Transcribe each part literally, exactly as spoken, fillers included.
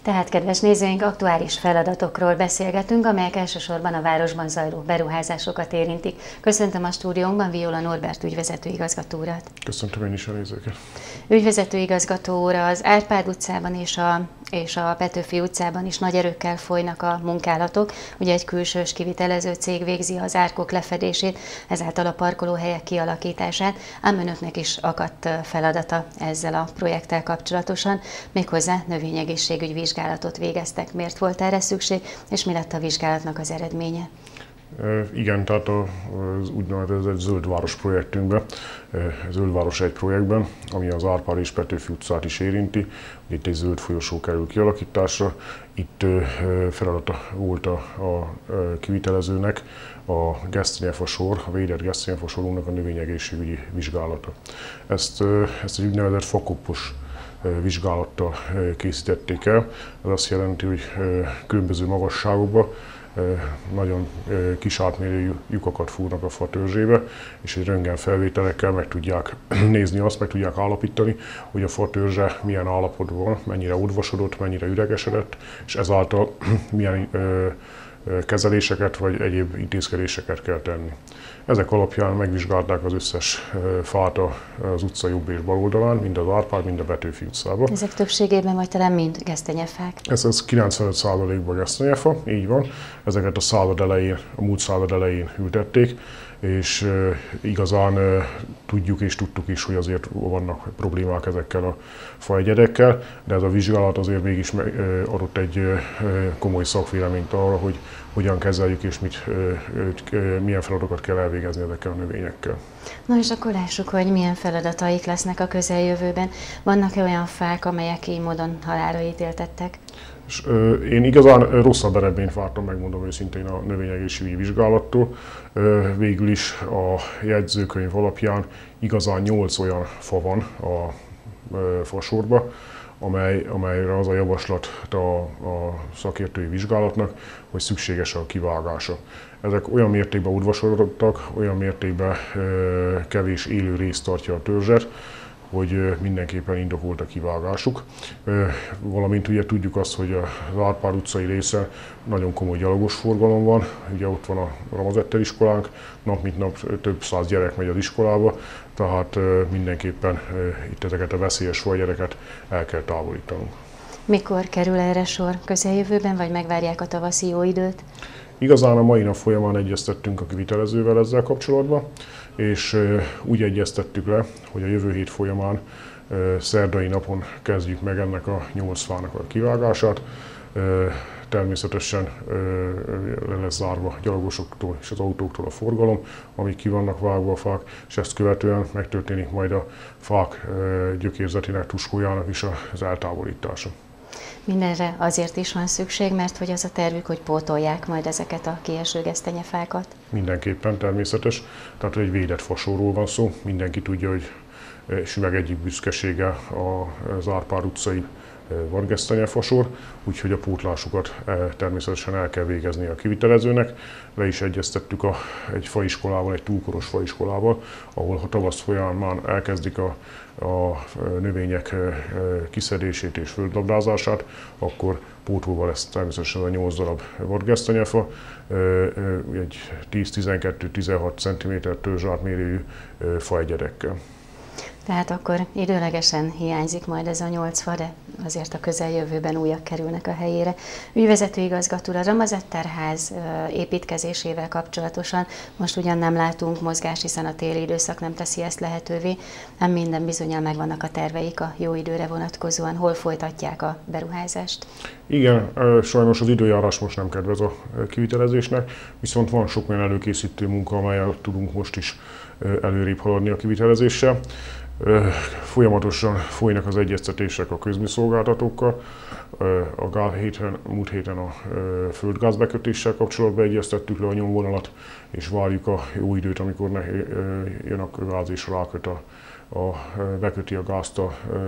Tehát, kedves nézőink, aktuális feladatokról beszélgetünk, amelyek elsősorban a városban zajló beruházásokat érintik. Köszöntöm a stúdiónkban Viola Norbert ügyvezető igazgató urat. Köszöntöm én is a nézőket. Ügyvezető igazgató úr, az Árpád utcában és a, és a Petőfi utcában is nagy erőkkel folynak a munkálatok. Ugye egy külsős kivitelező cég végzi az árkok lefedését, ezáltal a parkolóhelyek kialakítását, ám önöknek is akadt feladata ezzel a projekttel kapcsolatosan, méghozzá növényegészségügy vizsgálatot végeztek. Miért volt erre szükség, és mi lett a vizsgálatnak az eredménye? Igen, tehát az úgynevezett Zöldváros projektünkben, Zöldváros egy projektben, ami az Árpád és Petőfi utcát is érinti. Itt egy zöld folyosó kerül kialakításra. Itt feladata volt a, a kivitelezőnek a gesztenyefa sor, a védett gesztenyefa sorunknak a növényegészségügyi vizsgálata. Ezt, ezt egy úgynevezett fakopos vizsgálattal készítették el. Ez azt jelenti, hogy különböző magasságokban nagyon kis átmérőjű lyukakat fúrnak a fa törzsébe, és egy röntgenfelvételekkel meg tudják nézni azt, meg tudják állapítani, hogy a fa törzse milyen állapotban van, mennyire odvasodott, mennyire üregesedett, és ezáltal milyen kezeléseket vagy egyéb intézkedéseket kell tenni. Ezek alapján megvizsgálták az összes fát az utca jobb és bal oldalán, mind az Árpád, mind a Petőfi utcában. Ezek többségében vagy talán mind gesztenyefák? Ez az kilencvenöt százalékban gesztenyefa, így van. Ezeket a század elején, a múlt század elején ültették, és igazán tudjuk és tudtuk is, hogy azért vannak problémák ezekkel a faegyedekkel, de ez a vizsgálat azért mégis adott egy komoly szakvéleményt arra, hogy hogyan kezeljük és mit, milyen feladatokat kell elvégezni ezekkel a növényekkel. Na és akkor lássuk, hogy milyen feladataik lesznek a közeljövőben. Vannak-e olyan fák, amelyek így módon halálra ítéltettek? És, ö, én igazán rosszabb eredményt vártam, megmondom őszintén, a növényegészségügyi vizsgálattól. Ö, végül is a jegyzőkönyv alapján igazán nyolc olyan fa van a ö, fasorba, amely, amelyre az a javaslat a, a szakértői vizsgálatnak, hogy szükséges a kivágása. Ezek olyan mértékben udvasodottak, olyan mértékben ö, kevés élő rész tartja a törzset, hogy mindenképpen indokolt a kivágásuk. Valamint ugye tudjuk azt, hogy az Árpád utcai részen nagyon komoly gyalogos forgalom van, ugye ott van a Ramazetter iskolánk, nap mint nap több száz gyerek megy az iskolába, tehát mindenképpen itt ezeket a veszélyes fagyereket el kell távolítanunk. Mikor kerül erre sor? Közeljövőben, vagy megvárják a tavaszi jó időt? Igazán a mai nap folyamán egyeztettünk a kivitelezővel ezzel kapcsolatban, és úgy egyeztettük le, hogy a jövő hét folyamán szerdai napon kezdjük meg ennek a nyolc fának a kivágását. Természetesen le lesz zárva a gyalogosoktól és az autóktól a forgalom, amíg ki vannak vágva a fák, és ezt követően megtörténik majd a fák gyökérzetének, tuskójának is az eltávolítása. Mindenre azért is van szükség, mert hogy az a tervük, hogy pótolják majd ezeket a kieső gesztenyefákat? Mindenképpen természetes. Tehát egy védett fasorról van szó. Mindenki tudja, hogy és meg egyik büszkesége az Árpád utcai vadgesztenyefasor, úgyhogy a pótlásukat természetesen el kell végezni a kivitelezőnek. Le is egyeztettük a, egy faiskolával, egy túlkoros faiskolával, ahol a tavasz folyamán elkezdik a, a növények kiszedését és földlabdázását, akkor pótolva lesz természetesen a nyolc darab vadgesztenyefa, egy tíz-tizenkettő-tizenhat centiméter törzsátmérőjű faegyedekkel. Tehát akkor időlegesen hiányzik majd ez a nyolc fa, de azért a közeljövőben újak kerülnek a helyére. Ügyvezető igazgató, a Ramazetter ház építkezésével kapcsolatosan most ugyan nem látunk mozgást, hiszen a téli időszak nem teszi ezt lehetővé, ám minden bizonnyal megvannak a terveik a jó időre vonatkozóan. Hol folytatják a beruházást? Igen, sajnos az időjárás most nem kedvez a kivitelezésnek, viszont van sok olyan előkészítő munka, amelyel tudunk most is előrébb haladni a kivitelezéssel. Folyamatosan folynak az egyeztetések a közműszolgáltatókkal. A gál héten, múlt héten a földgázbekötéssel kapcsolatban egyeztettük le a nyomvonalat, és várjuk a jó időt, amikor ne jön a gáz és ráköt a, a, beköti a gázt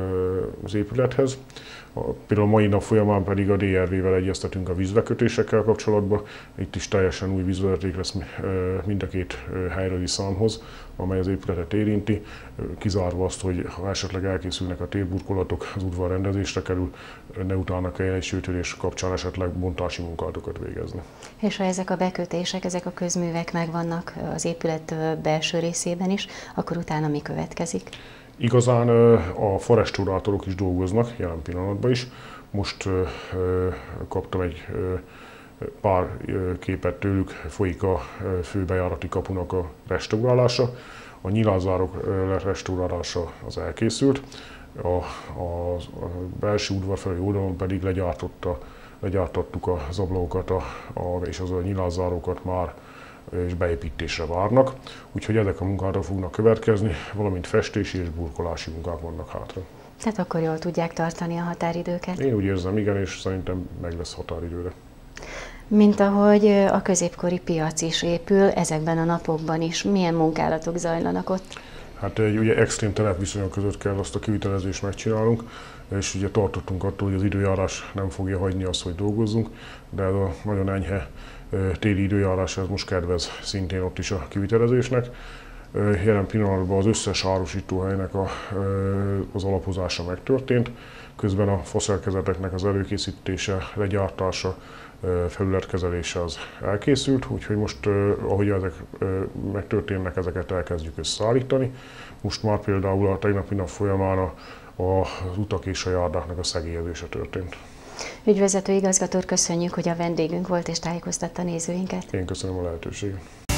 az épülethez. Például a mai nap folyamán pedig a dé er vé-vel egyeztetünk a vízbekötésekkel kapcsolatban. Itt is teljesen új vízvezeték lesz mind a két helyrövi számhoz, amely az épületet érinti, kizárva azt, hogy ha esetleg elkészülnek a térburkolatok, az udvar rendezésre kerül, ne utána kelljen egy sőtörés kapcsán esetleg bontási munkálatokat végezni. És ha ezek a bekötések, ezek a közművek megvannak az épület belső részében is, akkor utána mi következik? Igazán a farrestaurátorok is dolgoznak, jelen pillanatban is. Most kaptam egy pár képet tőlük, folyik a főbejárati kapunak a restaurálása. A nyilázárok restaurálása az elkészült, a, a, a belső udvar felé oldalon pedig legyártotta, legyártottuk az ablakokat a, a, és az a nyilázárokat már és beépítésre várnak, úgyhogy ezek a munkára fognak következni, valamint festési és burkolási munkák vannak hátra. Tehát akkor jól tudják tartani a határidőket? Én úgy érzem, igen, és szerintem meg lesz határidőre. Mint ahogy a középkori piac is épül, ezekben a napokban is milyen munkálatok zajlanak ott? Hát egy ugye extrém terepviszonyok között kell azt a kivitelezést megcsinálnunk, és ugye tartottunk attól, hogy az időjárás nem fogja hagyni azt, hogy dolgozzunk, de ez a nagyon enyhe téli időjárás ez most kedvez szintén ott is a kivitelezésnek. Jelen pillanatban az összes árusítóhelynek a, az alapozása megtörtént, közben a faszerkezeteknek az előkészítése, legyártása, felületkezelése az elkészült, úgyhogy most, ahogy ezek megtörténnek, ezeket elkezdjük összeállítani. Most már például a tegnapi nap folyamán a, a, az utak és a járdáknak a szegélyezése történt. Ügyvezető igazgató, köszönjük, hogy a vendégünk volt és tájékoztatta nézőinket. Én köszönöm a lehetőséget.